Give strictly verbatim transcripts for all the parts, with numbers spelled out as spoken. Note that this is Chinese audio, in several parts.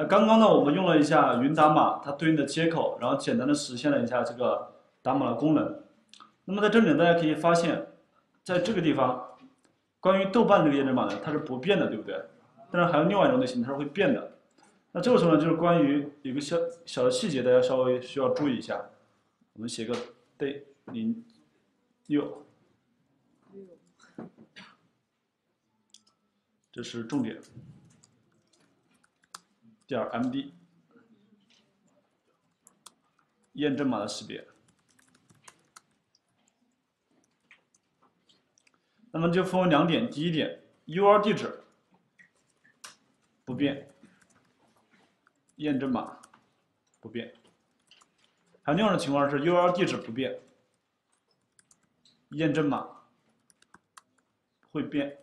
那刚刚呢，我们用了一下云打码它对应的接口，然后简单的实现了一下这个打码的功能。那么在这里大家可以发现，在这个地方，关于豆瓣这个验证码呢，它是不变的，对不对？但是还有另外一种类型，它是会变的。那这个时候呢，就是关于有个小小的细节，大家稍微需要注意一下。我们写个 day 零六，这是重点。点 M D 验证码的识别。那么就分为两点，第一点 U R 地址不变，验证码不变。还有另外一种情况是 U R 地址不变，验证码会变。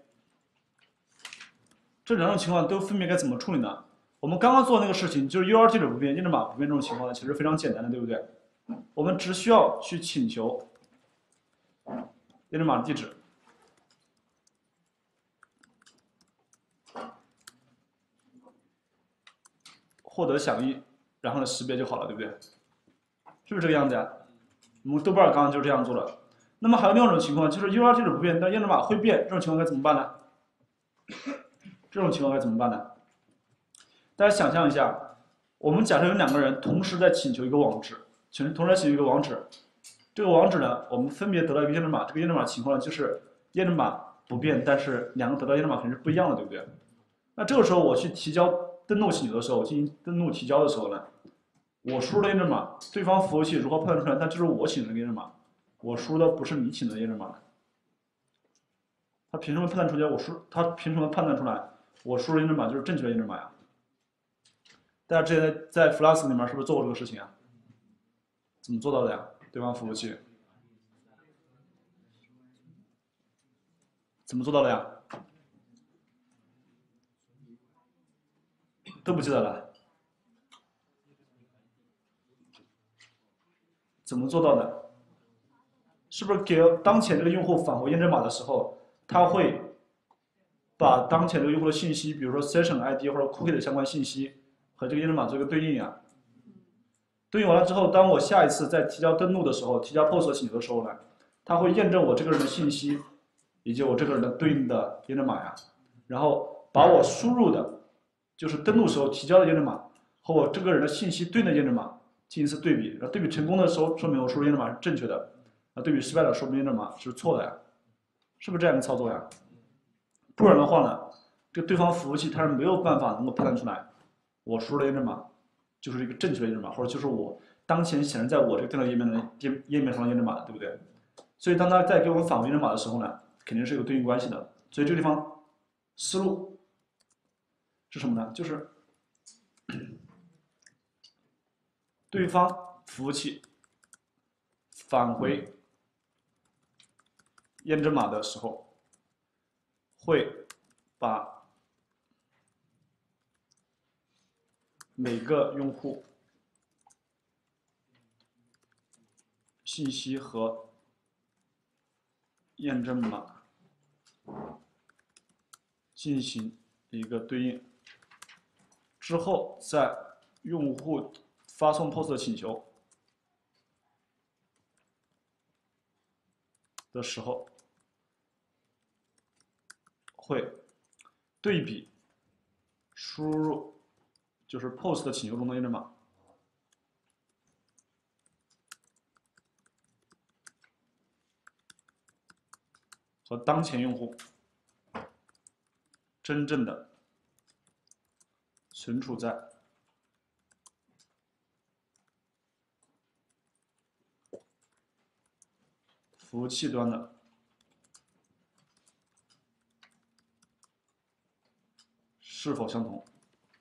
这两种情况都分别该怎么处理呢？我们刚刚做的那个事情就是 U R 地址不变，验证码不变这种情况呢，其实非常简单的，对不对？我们只需要去请求验证码地址。获得响应，然后呢识别就好了，对不对？是不是这个样子呀？我们豆瓣刚刚就是这样做的。那么还有另外一种情况，就是 U R 地址不变，但验证码会变，这种情况该怎么办呢？这种情况该怎么办呢？大家想象一下，我们假设有两个人同时在请求一个网址，请同时在请求一个网址，这个网址呢，我们分别得到一个验证码，这个验证码情况呢就是验证码不变，但是两个得到验证码肯定是不一样的，对不对？那这个时候我去提交登录请求的时候，进行登录提交的时候呢，我输入的验证码，对方服务器如何判断出来它就是我请的验证码，我输入的不是你请的验证码？他凭什么判断出来我输？他凭什么判断出来我输入验证码就是正确的验证码呀？大家之前在 Flask 里面是不是做过这个事情啊？怎么做到的呀？对方服务器怎么做到的呀？都不记得了。怎么做到的？是不是给当前这个用户返回验证码的时候，他会把当前这个用户的信息，比如说 session I D 或者 cookie 的相关信息和这个验证码做一个对应啊？对应完了之后，当我下一次在提交登录的时候，提交 post 请求的时候呢，它会验证我这个人的信息以及我这个人的对应的验证码呀，然后把我输入的，就是登录时候提交的验证码和我这个人的信息对应的验证码进行一次对比，然后对比成功的时候，说明我输入验证码是正确的，啊，对比失败的说明验证码是错的呀，是不是这样一个操作呀？不然的话呢，这个对方服务器它是没有办法能够判断出来我输入的验证码就是一个正确的验证码，或者就是我当前显示在我这个电脑页面的页页面上的验证码的，对不对？所以当他在给我们返回验证码的时候呢，肯定是有对应关系的。所以这个地方思路是什么呢？就是对方服务器返回验证码的时候，会把每个用户信息和验证码进行一个对应，之后在用户发送 post 的请求的时候，会对比输入就是 post 的请求中的验证码和当前用户真正的存储在服务器端的是否相同。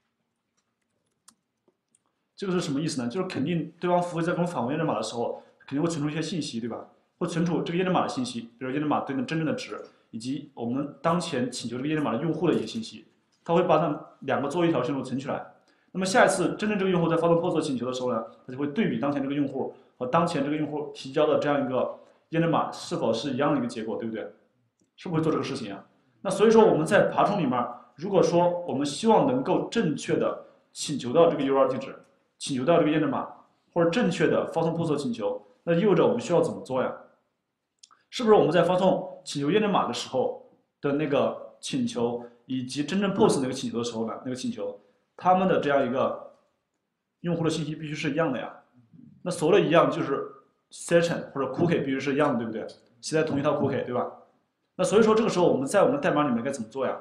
这个是什么意思呢？就是肯定对方服务器在给我们返回验证码的时候，肯定会存储一些信息，对吧？会存储这个验证码的信息，比如验证码对应的真正的值，以及我们当前请求这个验证码的用户的一些信息，它会把它两个作为一条线路存起来。那么下一次真正这个用户在发送 post 请求的时候呢，它就会对比当前这个用户和当前这个用户提交的这样一个验证码是否是一样的一个结果，对不对？是不是会做这个事情啊？那所以说我们在爬虫里面，如果说我们希望能够正确的请求到这个 U R L 地址，请求到这个验证码，或者正确的发送 post 请求，那意味着我们需要怎么做呀？是不是我们在发送请求验证码的时候的那个请求，以及真正 post 那个请求的时候呢，那个请求，他们的这样一个用户的信息必须是一样的呀？那所谓的一样就是 session 或者 cookie 必须是一样的，对不对？写在同一套 cookie， 对吧？那所以说这个时候我们在我们的代码里面该怎么做呀？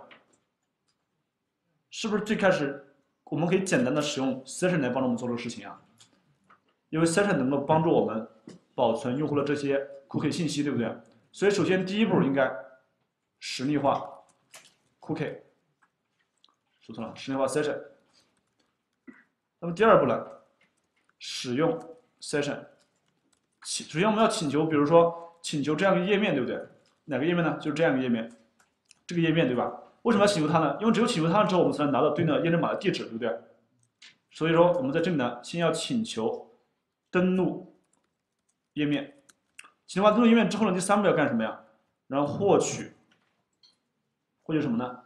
是不是最开始我们可以简单的使用 session 来帮助我们做这个事情啊？因为 session 能够帮助我们保存用户的这些 cookie 信息，对不对？所以首先第一步应该实例化 cookie， 说错了，实例化 session。那么第二步呢，使用 session。首先我们要请求，比如说请求这样一个页面，对不对？哪个页面呢？就是这样一个页面，这个页面对吧？为什么要请求它呢？因为只有请求它了之后，我们才能拿到对应的验证码的地址，对不对？所以说我们在这里呢，先要请求登录页面。请求完登录页面之后呢，第三步要干什么呀？然后获取，获取什么呢？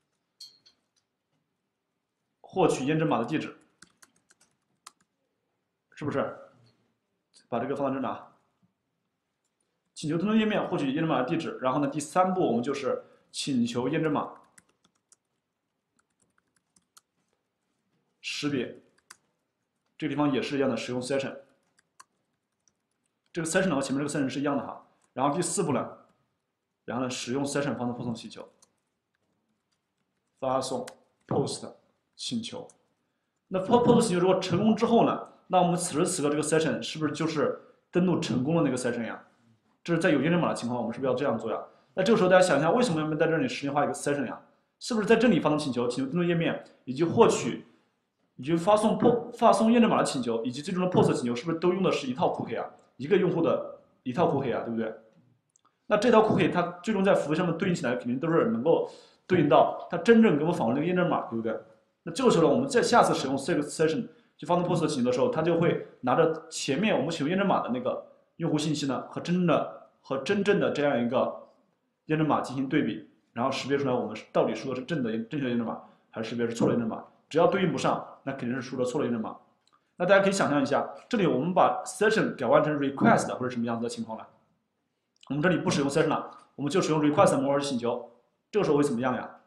获取验证码的地址，是不是？把这个放到这哪？请求登录页面获取验证码的地址，然后呢，第三步我们就是请求验证码识别，这个地方也是一样的，使用 session。这个 session 和前面这个 session 是一样的哈。然后第四步呢，然后呢，使用 session 发送 post 请求，发送 post 请求。那 post 请求如果成功之后呢，那我们此时此刻这个 session 是不是就是登录成功的那个 session 呀？这是在有验证码的情况，我们是不是要这样做呀？那这个时候大家想一下，为什么我们在这里实例化一个 session 呀？是不是在这里发送请求、请求登录页面以及获取？以及发送 post 发送验证码的请求，以及最终的 post 请求，是不是都用的是一套 cookie 啊？一个用户的一套 cookie 啊，对不对？那这套 cookie 它最终在服务上面对应起来，肯定都是能够对应到它真正给我们返回那个验证码，对不对？那这个时候呢，我们在下次使用这个 session 去发送 post 请求的时候，它就会拿着前面我们请求验证码的那个用户信息呢，和真正的和真正的这样一个验证码进行对比，然后识别出来我们到底输的是正的正确的验证码，还是识别是错的验证码。只要对应不上，那肯定是输了错的验证码。那大家可以想象一下，这里我们把 session 改换成 request 或者什么样子的情况呢？我们这里不使用 session 了，我们就使用 request 模式请求，这个时候会怎么样呀？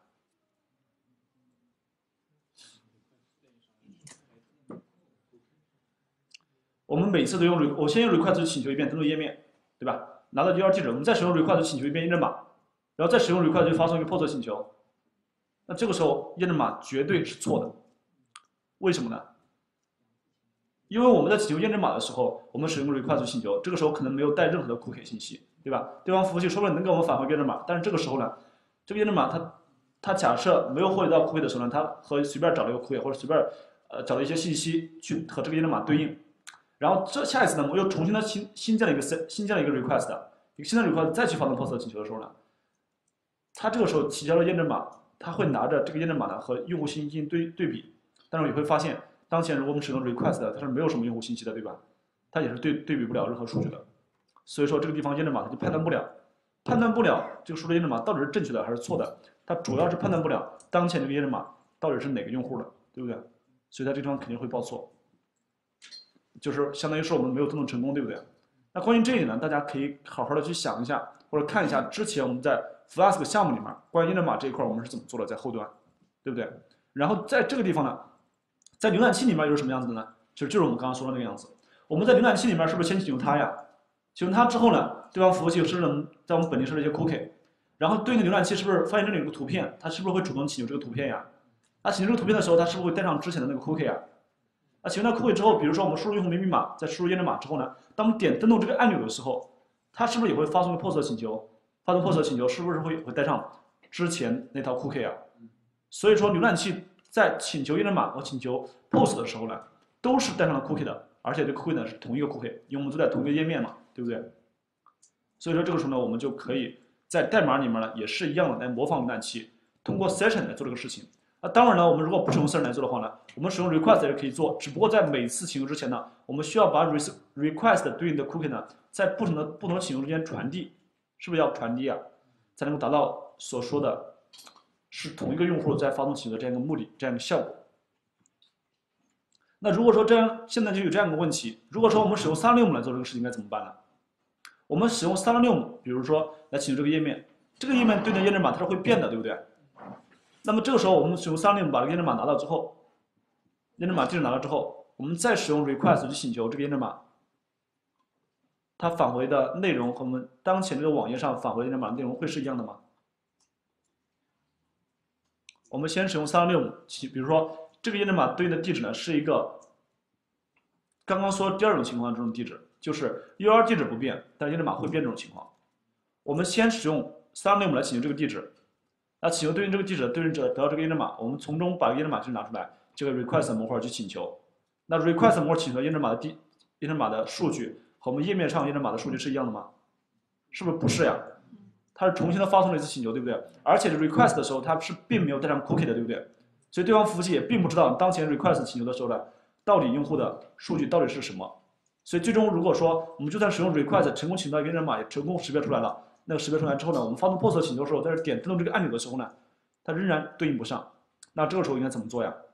我们每次都用，我先用 request 请求一遍登录页面，对吧？拿到 U R L 地址，我们再使用 request 请求一遍验证码，然后再使用 request 去发送一个 post 请求。那这个时候验证码绝对是错的，为什么呢？因为我们在请求验证码的时候，我们使用 request 请求，这个时候可能没有带任何的 cookie 信息，对吧？对方服务器说不定能给我们返回验证码，但是这个时候呢，这个验证码它它假设没有获取到 cookie 的时候呢，它和随便找了一个 cookie 或者随便呃找了一些信息去和这个验证码对应，然后这下一次呢，我又重新的新新建了一个新建了一个 request， 一个新的 request 再去发送 post 请求的时候呢，它这个时候提交了验证码。它会拿着这个验证码呢和用户信息进行对对比，但是你会发现，当前如果我们使用 request 的，它是没有什么用户信息的，对吧？它也是对对比不了任何数据的，所以说这个地方验证码它就判断不了，判断不了这个输入验证码到底是正确的还是错的，它主要是判断不了当前这个验证码到底是哪个用户的，对不对？所以它这地方肯定会报错，就是相当于说我们没有登录成功，对不对？那关于这里呢，大家可以好好的去想一下，或者看一下之前我们在 Flask 项目里面关于验证码这一块我们是怎么做的，在后端，对不对？然后在这个地方呢，在浏览器里面又是什么样子的呢？其实就是我们刚刚说的那个样子。我们在浏览器里面是不是先请求它呀？请求它之后呢，对方服务器是能在我们本地设置一些 cookie， 然后对应的浏览器是不是发现这里有个图片，它是不是会主动请求这个图片呀？那请求这个图片的时候，它是不是会带上之前的那个 cookie 啊？那请求到 cookie 之后，比如说我们输入用户名密码，在输入验证码之后呢，当我们点登录这个按钮的时候，它是不是也会发送一个 post 请求？发送 post 请求是不是会会带上之前那套 cookie 啊？所以说浏览器在请求验证码和请求 post 的时候呢，都是带上了 cookie 的，而且这 cookie 呢是同一个 cookie，因为我们都在同一个页面嘛，对不对？所以说这个时候呢，我们就可以在代码里面呢也是一样的来模仿浏览器，通过 session 来做这个事情。那当然呢，我们如果不使用 session 来做的话呢，我们使用 request 也可以做，只不过在每次请求之前呢，我们需要把 request 对应的 cookie 呢，在不同的不同的请求之间传递，是不是要传递啊？才能够达到所说的是同一个用户在发送请求的这样一个目的，这样一个效果。 那如果说这样，现在就有这样一个问题，如果说我们使用三六五来做这个事情，应该怎么办呢？我们使用三六五，比如说来请求这个页面，这个页面对应的验证码它是会变的，对不对？那么这个时候我们使用三六五把这个验证码拿到之后，验证码地址拿到之后，我们再使用 request 去请求这个验证码，它返回的内容和我们当前这个网页上返回的验证码内容会是一样的吗？我们先使用三六五，比如说这个验证码对应的地址呢是一个刚刚说第二种情况的这种地址，就是 U R 地址不变，但是验证码会变这种情况。我们先使用三六五来请求这个地址，那请求对应这个地址的对应者得到这个验证码，我们从中把验证码去拿出来，这个 request 模块去请求。那 request 模块请求验证码的地验证码的数据和我们页面上验证码的数据是一样的吗？是不是不是呀？它是重新的发送了一次请求，对不对？而且 request 的时候，它是并没有带上 cookie 的，对不对？所以对方服务器也并不知道当前 request 请求的时候呢，到底用户的数据到底是什么。所以最终如果说我们就算使用 request 成功请到一个验证码，也成功识别出来了，那个识别出来之后呢，我们发送 post 请求的时候，在这点登录这个按钮的时候呢，它仍然对应不上。那这个时候应该怎么做呀？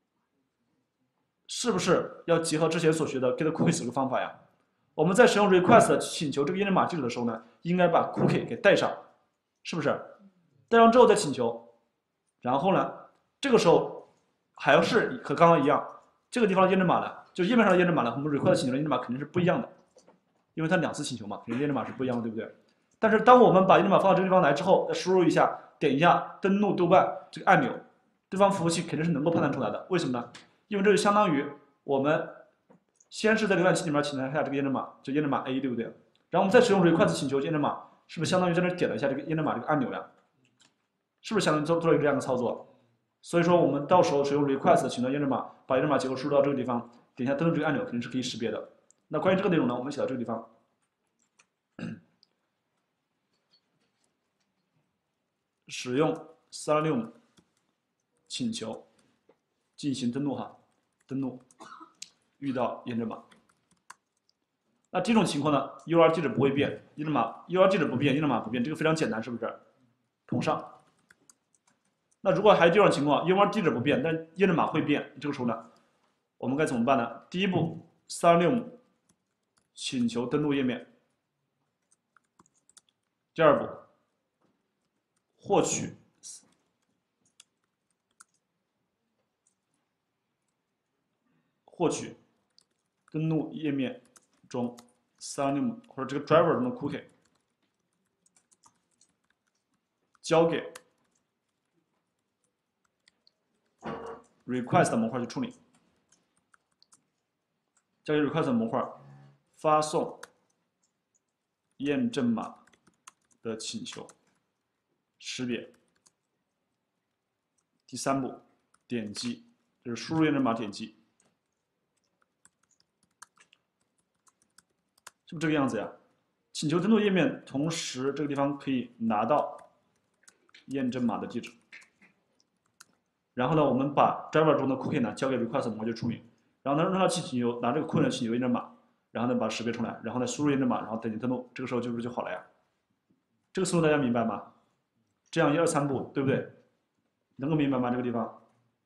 是不是要结合之前所学的 get cookies 这个方法呀？我们在使用 request 请求这个验证码地址的时候呢，应该把 cookie 给带上，是不是？带上之后再请求，然后呢，这个时候还要是和刚刚一样，这个地方的验证码呢，就是页面上的验证码呢，和我们 request 请求的验证码肯定是不一样的，因为它两次请求嘛，肯定验证码是不一样的，对不对？但是当我们把验证码放到这个地方来之后，再输入一下，点一下登录豆瓣这个按钮，对方服务器肯定是能够判断出来的。为什么呢？因为这就相当于我们先是在浏览器里面请了一下这个验证码，就验证码 A， 对不对？然后我们再使用 request 请求验证码，是不是相当于在那点了一下这个验证码这个按钮呀？是不是相当于做做了一个这样的操作？所以说我们到时候使用 request 请求验证码，把验证码结果输入到这个地方，点一下登录这个按钮，肯定是可以识别的。那关于这个内容呢，我们写到这个地方。使用三六五请求进行登录哈，登录遇到验证码。那这种情况呢 ，U R 地址不会变，验证码 U R 地址不变，验证码不变，这个非常简单，是不是？同上。那如果还有第二种情况 ，U R 地址不变，但验证码会变，这个时候呢，我们该怎么办呢？第一步，三六五请求登录页面。第二步，获取获取登录页面中三六五或者这个 driver 中的 cookie， 交给 request 模块去处理，交给 request 模块发送验证码的请求。识别。第三步，点击，就是输入验证码点击，是不是这个样子呀？请求登录页面，同时这个地方可以拿到验证码的地址。然后呢，我们把 driver 中的 cookie 呢交给 request 模块去处理，然后呢让它去请求拿这个 cookie 请求验证码，然后呢把它识别出来，然后呢输入验证码，然后点击登录，这个时候就不是就好了呀？这个思路大家明白吗？这样一二三步，对不对？能够明白吗？这个地方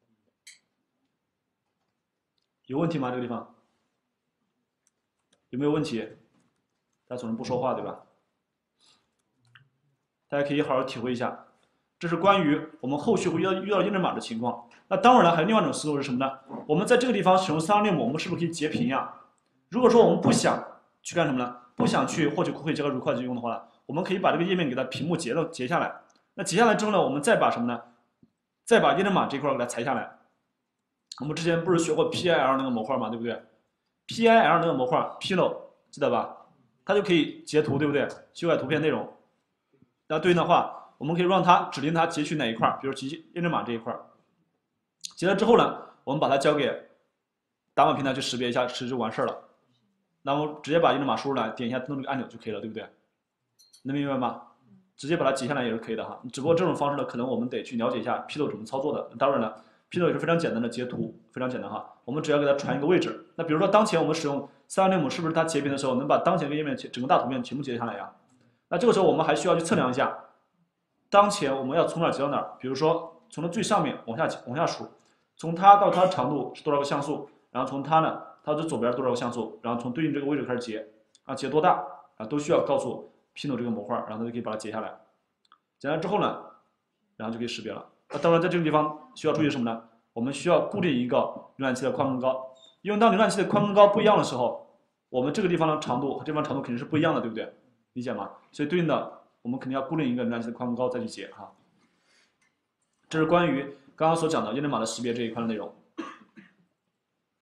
有问题吗？这个地方有没有问题？大家总是不说话，对吧？大家可以好好体会一下。这是关于我们后续会遇到遇到验证码的情况。那当然了，还有另外一种思路是什么呢？我们在这个地方使用三六五，我们是不是可以截屏呀？如果说我们不想去干什么呢？不想去获取 cookie 这个 request 用的话呢，我们可以把这个页面给它屏幕截了截下来。那截下来之后呢，我们再把什么呢？再把验证码这块给它裁下来。我们之前不是学过 P I L 那个模块嘛，对不对 ？P I L 那个模块 Pillow 记得吧？它就可以截图，对不对？修改图片内容。那对应的话，我们可以让它指定它截取哪一块，比如截验证码这一块。截了之后呢，我们把它交给打码平台去识别一下，其实就完事儿了。那我直接把验证码输入来，点一下登录这个按钮就可以了，对不对？能明白吗？直接把它截下来也是可以的哈。只不过这种方式呢，可能我们得去了解一下 Pillow 怎么操作的。当然了 ，Pillow 也是非常简单的截图，非常简单哈。我们只要给它传一个位置。那比如说当前我们使用三六五，是不是它截屏的时候能把当前这个页面整个大图片全部截下来呀？那这个时候我们还需要去测量一下，当前我们要从哪儿截到哪儿？比如说从它最上面往下往下数，从它到它的长度是多少个像素？ 然后从它呢，它的左边多少个像素，然后从对应这个位置开始截，啊，截多大啊，都需要告诉 Pinot 这个模块，然后它就可以把它截下来。截下来之后呢，然后就可以识别了。那当然，在这个地方需要注意什么呢？我们需要固定一个浏览器的宽跟高，因为当浏览器的宽跟高不一样的时候，我们这个地方的长度和这方长度肯定是不一样的，对不对？理解吗？所以对应的，我们肯定要固定一个浏览器的宽跟高再去截哈。这是关于刚刚所讲的验证码的识别这一块的内容。